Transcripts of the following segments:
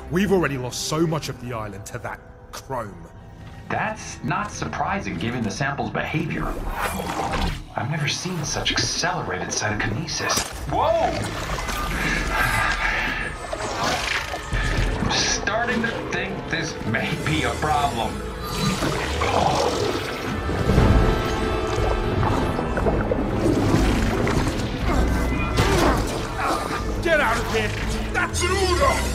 We've already lost so much of the island to that chrome. That's not surprising given the sample's behavior. I've never seen such accelerated cytokinesis. Whoa! I'm starting to think this may be a problem. Get out of here! That's an order!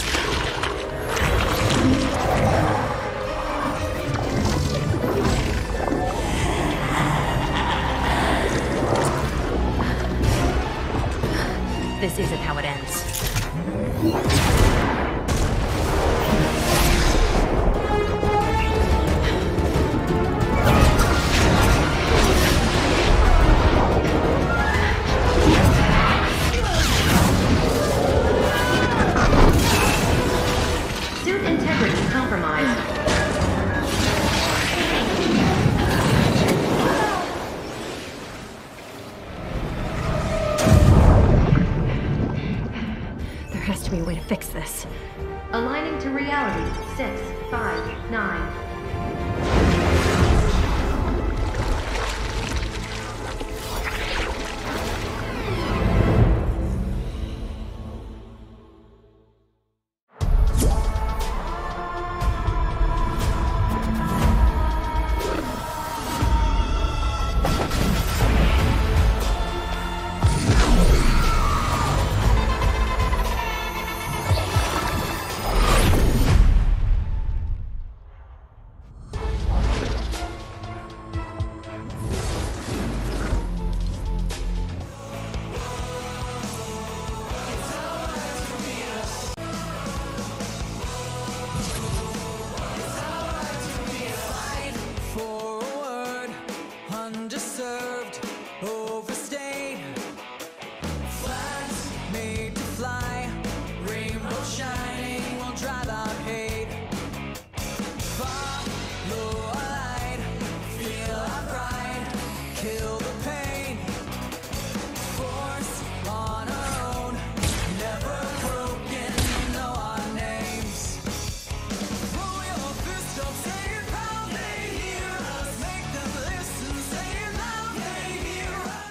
This isn't how it ends. Suit integrity compromised. There has to be a way to fix this. Aligning to reality. 6, 5, 9. Underserved, overstayed, flags made to fly, rainbow shining will drive out hate. Follow a light, feel our pride, kill the pain, force on our own, never broken, you know our names. Roll your fist up, say it proud, they hear us, make them listen, say it loud, they hear us.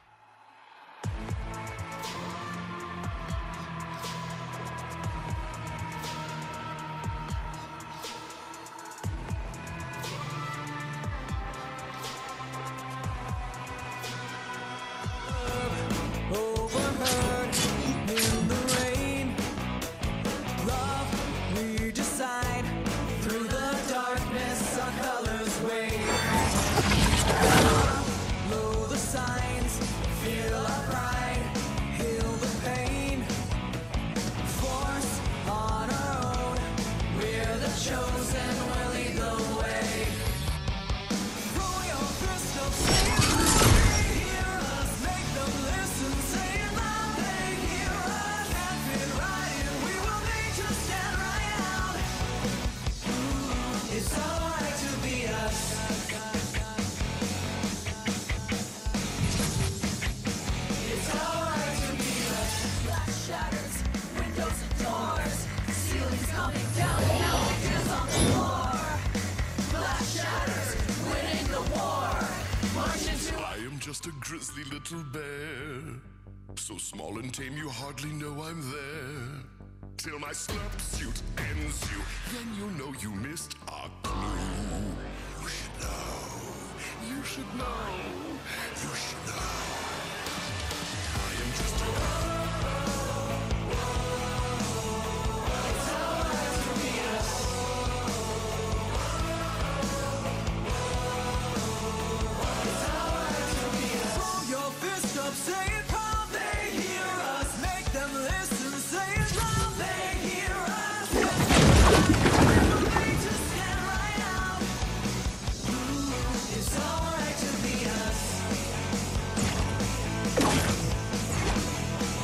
Overheard in the rain, love we decide, through the darkness our colors wave. Follow the signs, feel our pride, heal the pain, force on our own, we're the chosen, we'll lead the way. Roll your fist up, say it loud, they hear us, make them listen, say it loud, they hear us. Can't fit right in, we will make you stand right out. It's alright to be us. It's alright to be us. Glass shatters, windows and doors, ceilings coming down, now fingers on the floor. Glass shatters, winning the war, march into. I am just a grizzly little bear, so small and tame you hardly know I'm there. Till my slurp suit ends you, then you'll know you missed a clue. You should know, you should know, you should know. I am just a Roll your fist up, say it proud, they hear us, make them listen, say it loud, they hear us. We're made to stand right out. It's alright to be us.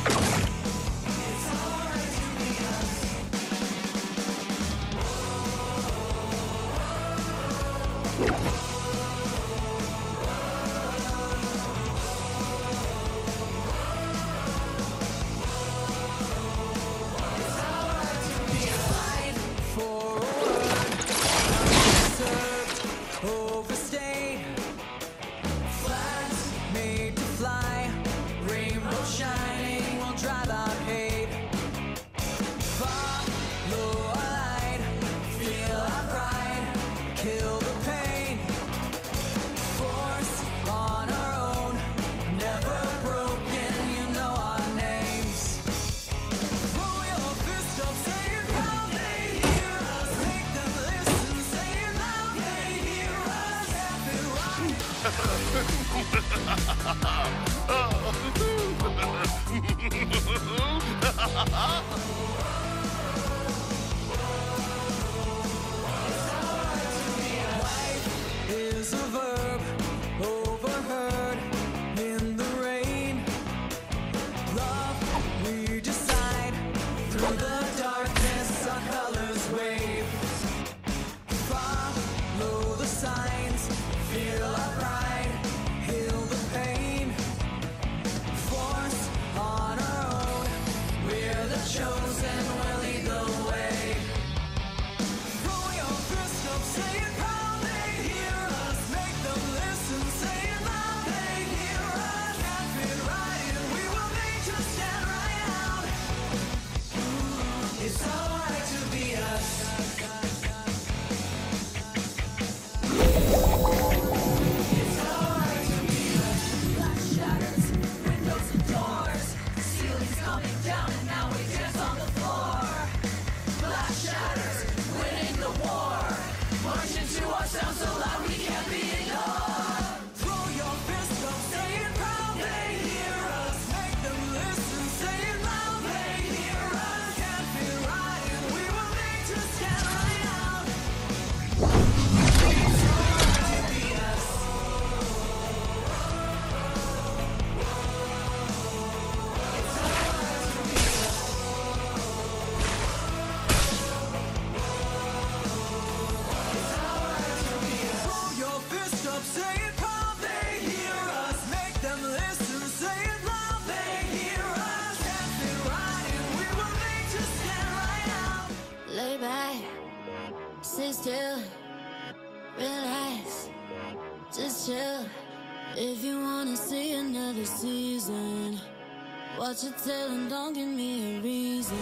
still, relax, just chill. If you wanna see another season, watch your tail and don't give me a reason.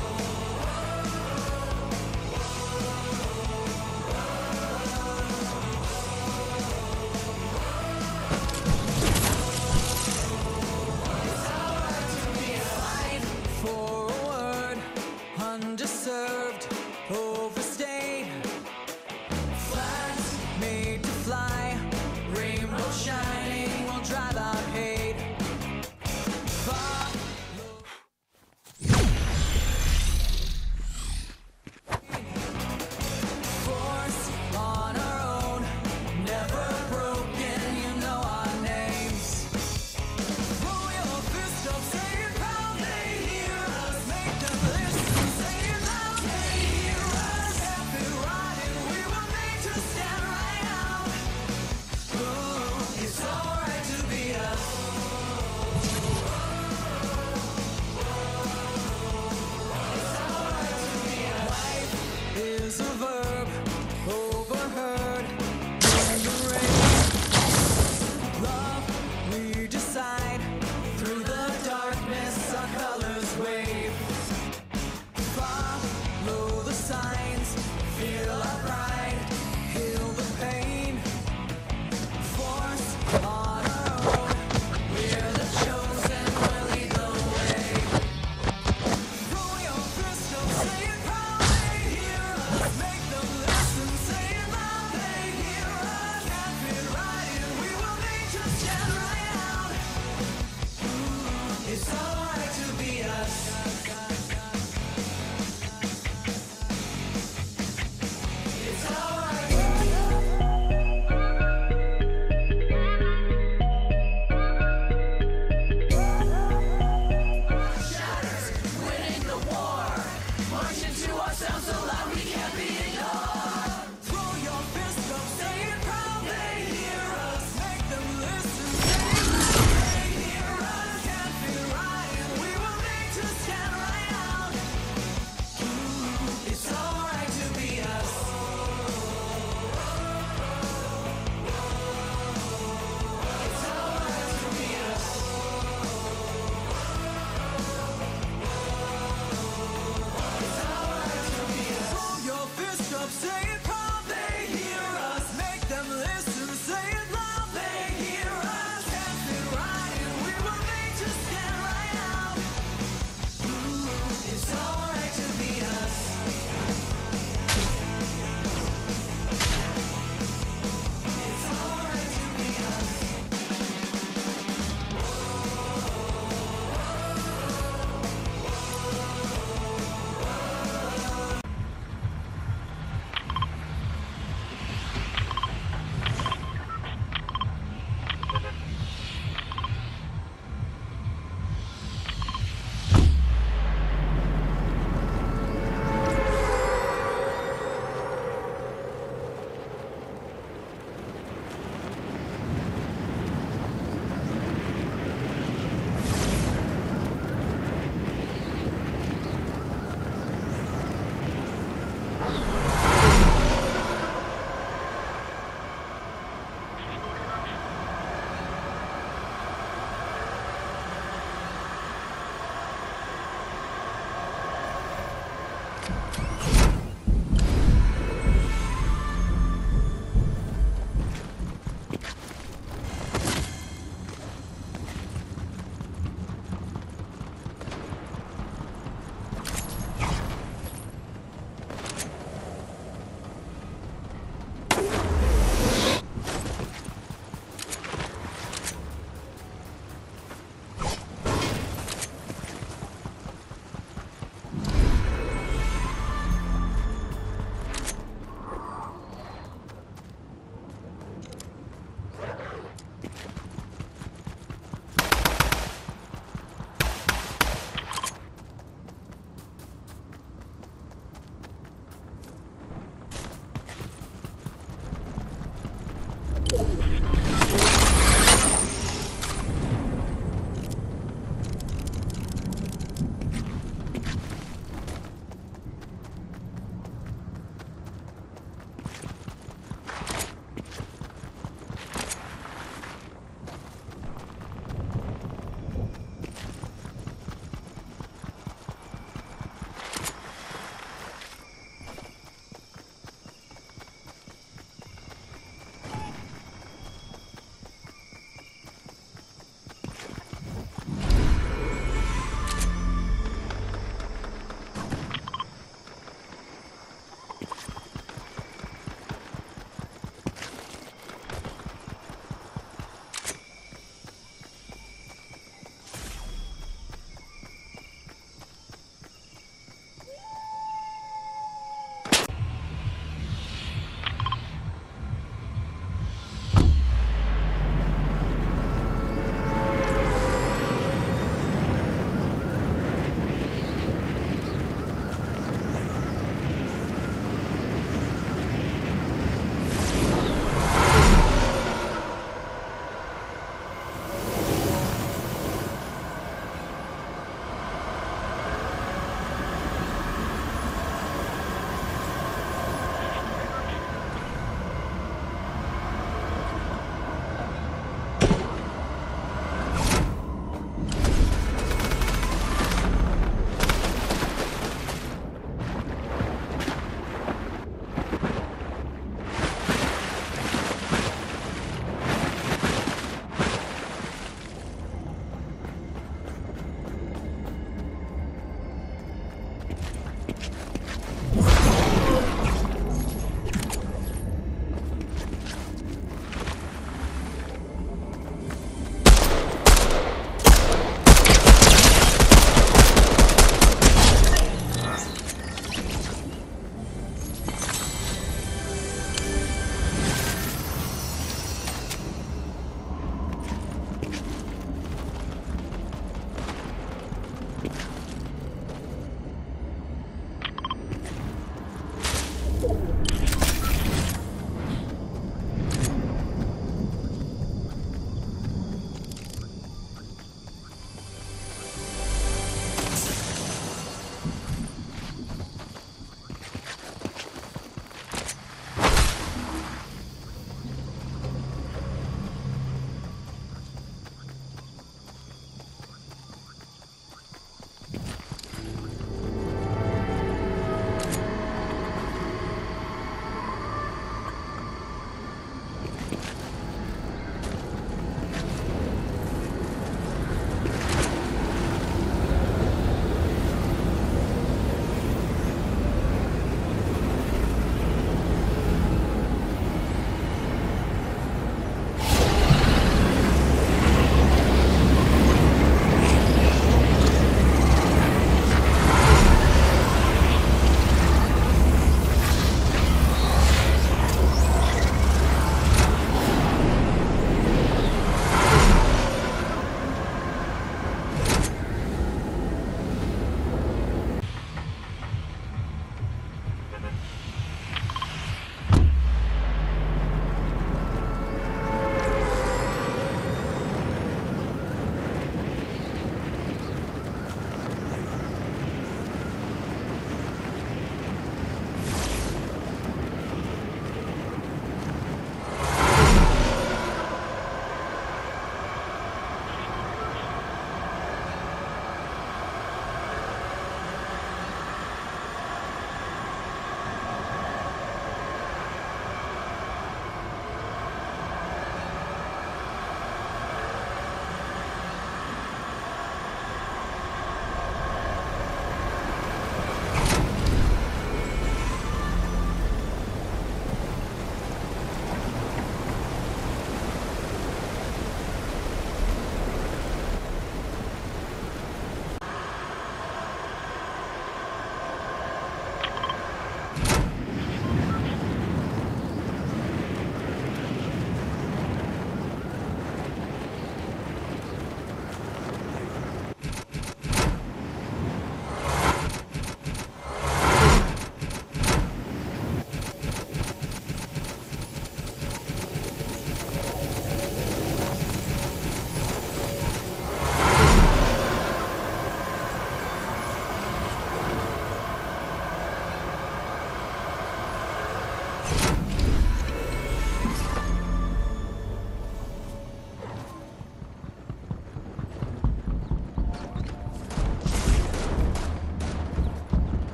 Underserved, overstayed, flags made to fly, rainbow shining will drive out hate. Force on our own, never broken, you know our names. Roll your fist up, say it proud, they hear us, make them listen, say it loud, they hear us. Have it right and we were made to stand right out. Ooh, it's alright to be us. It's alright to be us. Life is a verb, overheard in the rain. Love, we decide. Through the darkness, our colors wave. Follow the signs, feel our pride, heal the pain. Force on our own, we're the chosen, we'll lead the way. Roll your fist up, say it proud, they hear us. Make them listen, say it loud, they hear us. Can't fit right in, we will make you stand right out. It's alright to be us. It's alright. Shatters, winning the war. Marching to ourselves so loud we can't be ignored. Throw your fist up, say it proud, they hear us. Make them listen, say it loud, they hear us. Can't feel right and we will make to stand right out. It's alright to be us. It's alright to be us. It's alright to be us. Roll your fist up, say it proud, they hear us. Make them listen, say it loud, they hear us. Can't fit right and we will make to stand right out. It's alright to be us. It's alright to be us.